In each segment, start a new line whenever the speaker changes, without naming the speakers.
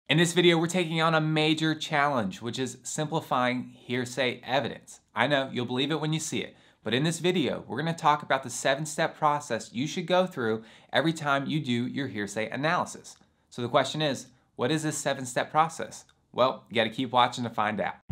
In this video, we're taking on a major challenge, which is simplifying hearsay evidence. I know, you'll believe it when you see it, but in this video, we're gonna talk about the 7-step process you should go through every time you do your hearsay analysis. So the question is, what is this 7-step process? Well, you gotta keep watching to find out.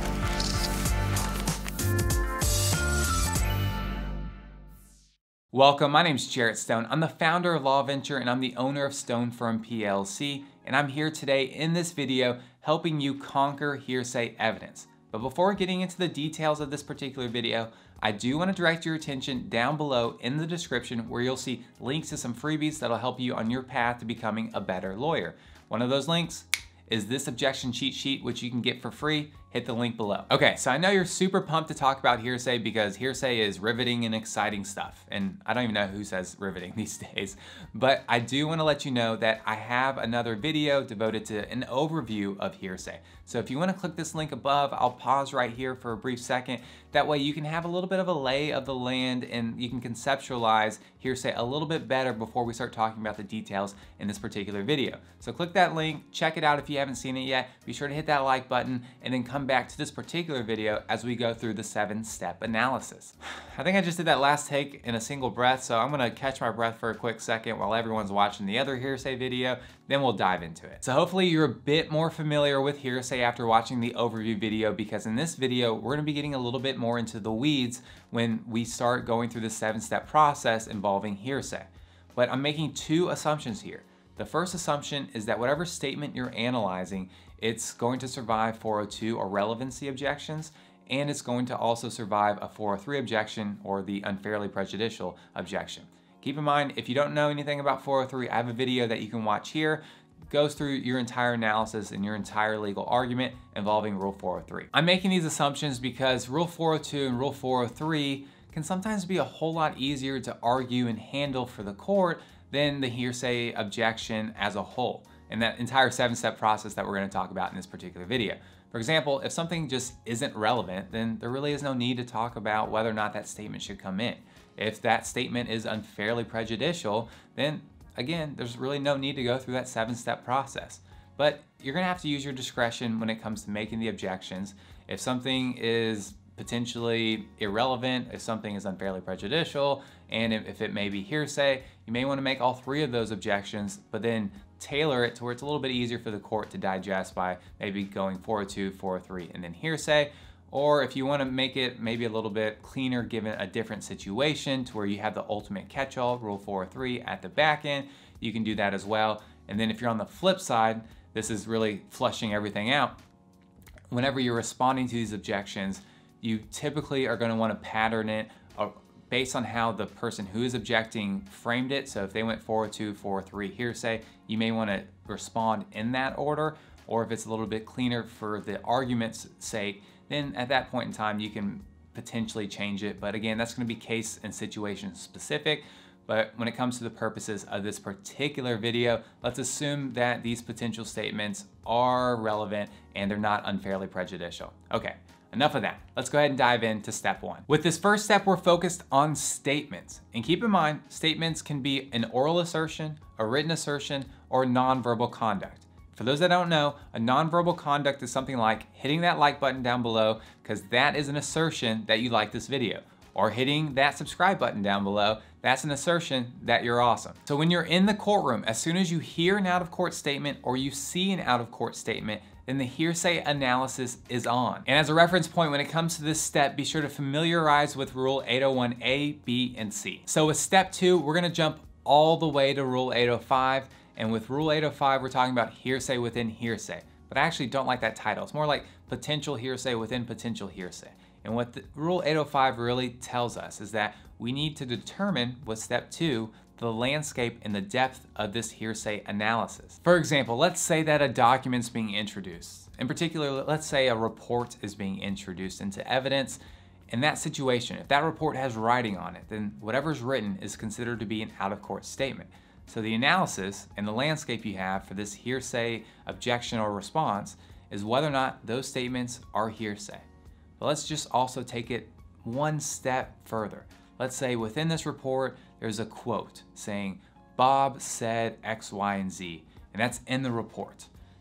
Welcome, my name's Jarrett Stone. I'm the founder of Law Venture and I'm the owner of Stone Firm PLC, and I'm here today in this video helping you conquer hearsay evidence. But before getting into the details of this particular video, I do want to direct your attention down below in the description where you'll see links to some freebies that'll help you on your path to becoming a better lawyer. One of those links is this objection cheat sheet, which you can get for free. Hit the link below. Okay, so I know you're super pumped to talk about hearsay because hearsay is riveting and exciting stuff. And I don't even know who says riveting these days, but I do want to let you know that I have another video devoted to an overview of hearsay. So if you want to click this link above, I'll pause right here for a brief second. That way you can have a little bit of a lay of the land and you can conceptualize hearsay a little bit better before we start talking about the details in this particular video. So click that link, check it out if you haven't seen it yet. Be sure to hit that like button and then come back to this particular video as we go through the 7-step analysis. I think I just did that last take in a single breath, so I'm gonna catch my breath for a quick second while everyone's watching the other hearsay video, then we'll dive into it. So hopefully you're a bit more familiar with hearsay after watching the overview video, because in this video, we're gonna be getting a little bit more into the weeds when we start going through the 7-step process involving hearsay. But I'm making two assumptions here. The first assumption is that whatever statement you're analyzing, it's going to survive 402 or relevancy objections, and it's going to also survive a 403 objection or the unfairly prejudicial objection. Keep in mind, if you don't know anything about 403, I have a video that you can watch here. It goes through your entire analysis and your entire legal argument involving Rule 403. I'm making these assumptions because Rule 402 and Rule 403 can sometimes be a whole lot easier to argue and handle for the court than the hearsay objection as a whole, and that entire 7-step process that we're going to talk about in this particular video. For example, if something just isn't relevant, then there really is no need to talk about whether or not that statement should come in. If that statement is unfairly prejudicial, then again, there's really no need to go through that 7-step process. But you're going to have to use your discretion when it comes to making the objections. If something is potentially irrelevant, if something is unfairly prejudicial, and if it may be hearsay, you may want to make all three of those objections, but then tailor it to where it's a little bit easier for the court to digest by maybe going 402, 403, and then hearsay. Or if you want to make it maybe a little bit cleaner given a different situation to where you have the ultimate catch-all, Rule 403, at the back end, you can do that as well. And then if you're on the flip side, this is really flushing everything out. Whenever you're responding to these objections, you typically are going to want to pattern it based on how the person who is objecting framed it. So if they went 402, 403 hearsay, you may want to respond in that order. Or if it's a little bit cleaner for the argument's sake, then at that point in time, you can potentially change it. But again, that's going to be case and situation specific. But when it comes to the purposes of this particular video, let's assume that these potential statements are relevant and they're not unfairly prejudicial. Okay. Enough of that. Let's go ahead and dive into step 1. With this first step, we're focused on statements. And keep in mind, statements can be an oral assertion, a written assertion, or nonverbal conduct. For those that don't know, a nonverbal conduct is something like hitting that like button down below because that is an assertion that you like this video. Or hitting that subscribe button down below, that's an assertion that you're awesome. So when you're in the courtroom, as soon as you hear an out-of-court statement or you see an out-of-court statement, then the hearsay analysis is on. And as a reference point, when it comes to this step, be sure to familiarize with Rule 801A, B, and C. So with step 2, we're gonna jump all the way to Rule 805. And with Rule 805, we're talking about hearsay within hearsay. But I actually don't like that title. It's more like potential hearsay within potential hearsay. And what the Rule 805 really tells us is that we need to determine with step 2 the landscape and the depth of this hearsay analysis. For example, let's say that a document's being introduced. In particular, let's say a report is being introduced into evidence. In that situation, if that report has writing on it, then whatever's written is considered to be an out-of-court statement. So the analysis and the landscape you have for this hearsay objection or response is whether or not those statements are hearsay. But let's just also take it one step further. Let's say within this report, there's a quote saying, Bob said X, Y, and Z, and that's in the report.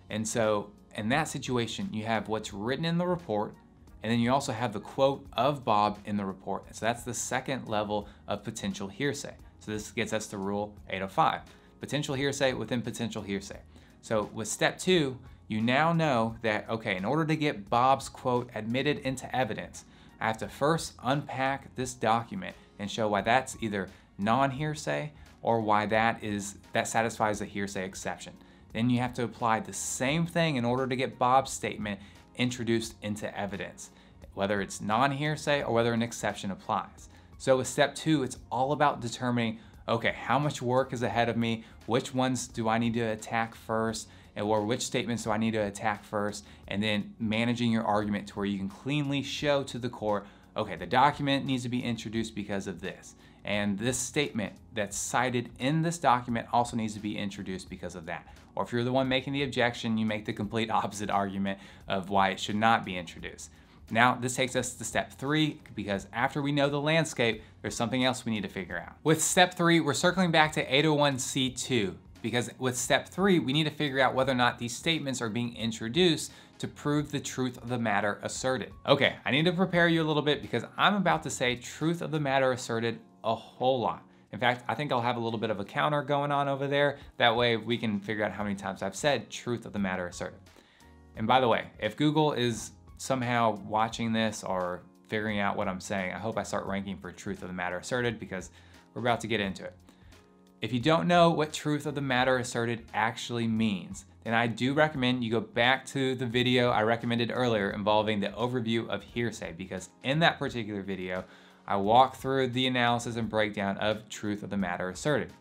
And so in that situation, you have what's written in the report, and then you also have the quote of Bob in the report. And so that's the second level of potential hearsay. So this gets us to Rule 805, potential hearsay within potential hearsay. So with step 2, you now know that, okay, in order to get Bob's quote admitted into evidence, I have to first unpack this document and show why that's either non-hearsay or why that satisfies the hearsay exception. Then you have to apply the same thing in order to get Bob's statement introduced into evidence, whether it's non-hearsay or whether an exception applies. So with step 2, it's all about determining, okay, how much work is ahead of me? Which ones do I need to attack first? Or which statements do I need to attack first? And then managing your argument to where you can cleanly show to the court, okay, the document needs to be introduced because of this. And this statement that's cited in this document also needs to be introduced because of that. Or if you're the one making the objection, you make the complete opposite argument of why it should not be introduced. Now, this takes us to step 3, because after we know the landscape, there's something else we need to figure out. With step 3, we're circling back to 801c2, because with step 3, we need to figure out whether or not these statements are being introduced to prove the truth of the matter asserted. Okay, I need to prepare you a little bit because I'm about to say truth of the matter asserted a whole lot. In fact, I think I'll have a little bit of a counter going on over there. That way we can figure out how many times I've said truth of the matter asserted. And by the way, if Google is somehow watching this or figuring out what I'm saying, I hope I start ranking for truth of the matter asserted because we're about to get into it. If you don't know what truth of the matter asserted actually means, then I do recommend you go back to the video I recommended earlier involving the overview of hearsay, because in that particular video, I walk through the analysis and breakdown of truth of the matter asserted.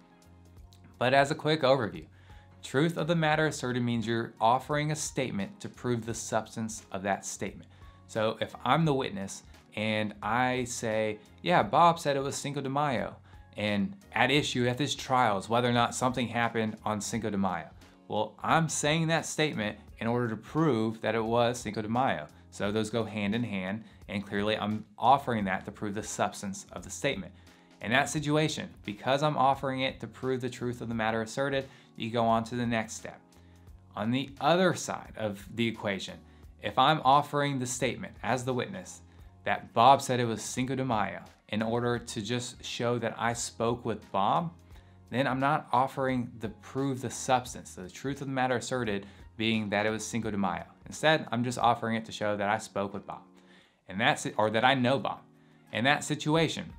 But as a quick overview, truth of the matter asserted means you're offering a statement to prove the substance of that statement. So if I'm the witness and I say, yeah, Bob said it was Cinco de Mayo, and at issue at this trial is whether or not something happened on Cinco de Mayo. Well, I'm saying that statement in order to prove that it was Cinco de Mayo. So those go hand in hand, and clearly I'm offering that to prove the substance of the statement. In that situation, because I'm offering it to prove the truth of the matter asserted, you go on to the next step. On the other side of the equation, if I'm offering the statement as the witness that Bob said it was Cinco de Mayo in order to just show that I spoke with Bob, then I'm not offering to prove the substance, the truth of the matter asserted being that it was Cinco de Mayo. Instead, I'm just offering it to show that I spoke with Bob, and that's it, or that I know Bob. In that situation,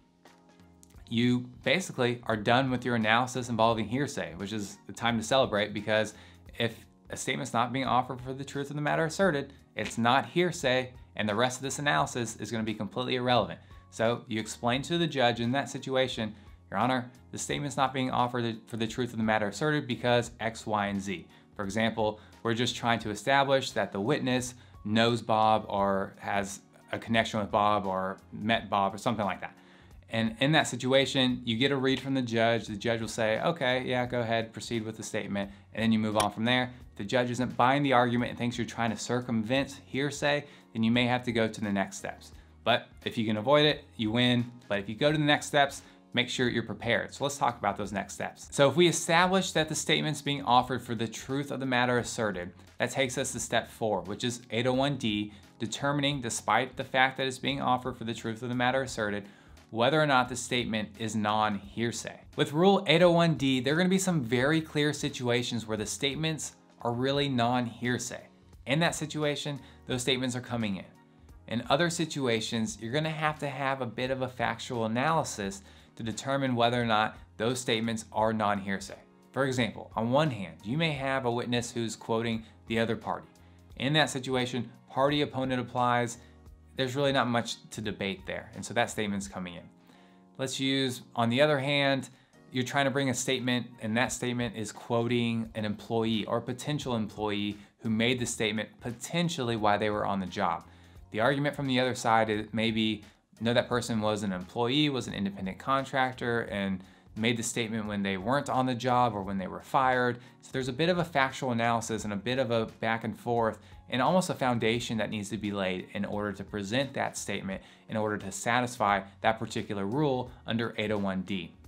you basically are done with your analysis involving hearsay, which is the time to celebrate, because if a statement's not being offered for the truth of the matter asserted, it's not hearsay, and the rest of this analysis is going to be completely irrelevant. So you explain to the judge in that situation, Your Honor, the statement's not being offered for the truth of the matter asserted because X, Y, and Z. For example, we're just trying to establish that the witness knows Bob or has a connection with Bob or met Bob or something like that. And in that situation, you get a read from the judge. The judge will say, okay, yeah, go ahead, proceed with the statement, and then you move on from there. If the judge isn't buying the argument and thinks you're trying to circumvent hearsay, then you may have to go to the next steps. But if you can avoid it, you win. But if you go to the next steps, make sure you're prepared. So let's talk about those next steps. So if we establish that the statement's being offered for the truth of the matter asserted, that takes us to step 4, which is 801D, determining, despite the fact that it's being offered for the truth of the matter asserted, whether or not the statement is non-hearsay. With Rule 801D, there are going to be some very clear situations where the statements are really non-hearsay. In that situation, those statements are coming in. In other situations, you're going to have a bit of a factual analysis to determine whether or not those statements are non-hearsay. For example, on one hand, you may have a witness who's quoting the other party. In that situation, party opponent applies. There's really not much to debate there, and so that statement's coming in. Let's use, on the other hand, you're trying to bring a statement, and that statement is quoting an employee or a potential employee who made the statement potentially while they were on the job. The argument from the other side is maybe, no, that person was an employee, was an independent contractor, and made the statement when they weren't on the job or when they were fired. So there's a bit of a factual analysis and a bit of a back and forth and almost a foundation that needs to be laid in order to present that statement in order to satisfy that particular rule under 801D.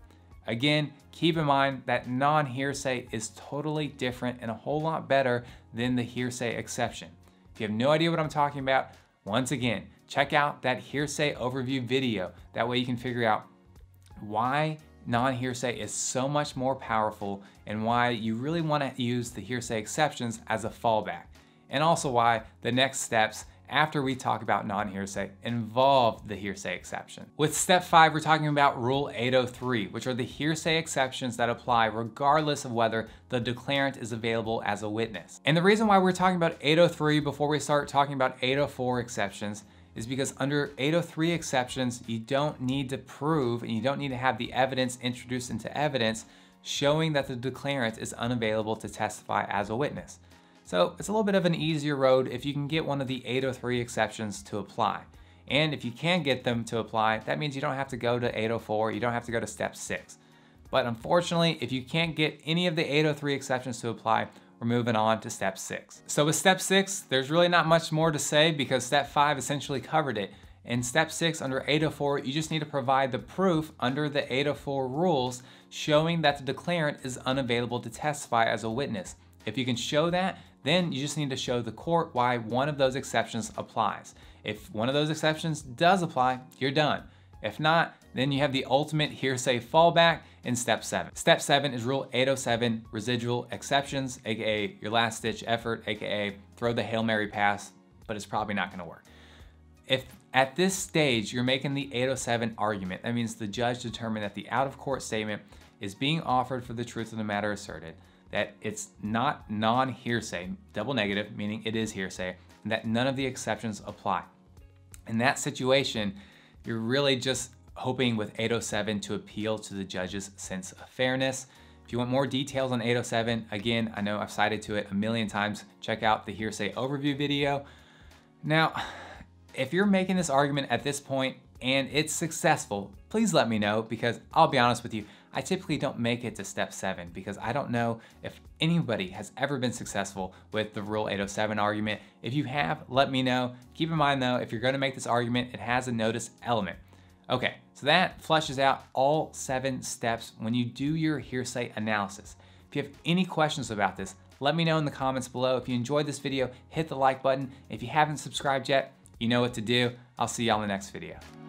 Again, keep in mind that non-hearsay is totally different and a whole lot better than the hearsay exception. If you have no idea what I'm talking about, once again, check out that hearsay overview video. That way you can figure out why non-hearsay is so much more powerful and why you really want to use the hearsay exceptions as a fallback. And also why the next steps after we talk about non-hearsay involve the hearsay exception. With step 5, we're talking about Rule 803, which are the hearsay exceptions that apply regardless of whether the declarant is available as a witness. And the reason why we're talking about 803 before we start talking about 804 exceptions is because under 803 exceptions, you don't need to prove and you don't need to have the evidence introduced into evidence showing that the declarant is unavailable to testify as a witness. So it's a little bit of an easier road if you can get one of the 803 exceptions to apply. And if you can get them to apply, that means you don't have to go to 804, you don't have to go to step 6. But unfortunately, if you can't get any of the 803 exceptions to apply, we're moving on to step 6. So with step 6, there's really not much more to say because step 5 essentially covered it. In step 6 under 804, you just need to provide the proof under the 804 rules showing that the declarant is unavailable to testify as a witness. If you can show that, then you just need to show the court why one of those exceptions applies. If one of those exceptions does apply, you're done. If not, then you have the ultimate hearsay fallback in step 7. Step 7 is Rule 807, residual exceptions, aka your last ditch effort, aka throw the Hail Mary pass, but it's probably not gonna work. If at this stage you're making the 807 argument, that means the judge determined that the out-of-court statement is being offered for the truth of the matter asserted, that it's not non-hearsay, double negative, meaning it is hearsay, and that none of the exceptions apply. In that situation, you're really just hoping with 807 to appeal to the judge's sense of fairness. If you want more details on 807, again, I know I've cited to it a million times, check out the hearsay overview video. Now, if you're making this argument at this point and it's successful, please let me know because I'll be honest with you, I typically don't make it to step 7 because I don't know if anybody has ever been successful with the Rule 807 argument. If you have, let me know. Keep in mind though, if you're gonna make this argument, it has a notice element. Okay, so that fleshes out all 7 steps when you do your hearsay analysis. If you have any questions about this, let me know in the comments below. If you enjoyed this video, hit the like button. If you haven't subscribed yet, you know what to do. I'll see y'all in the next video.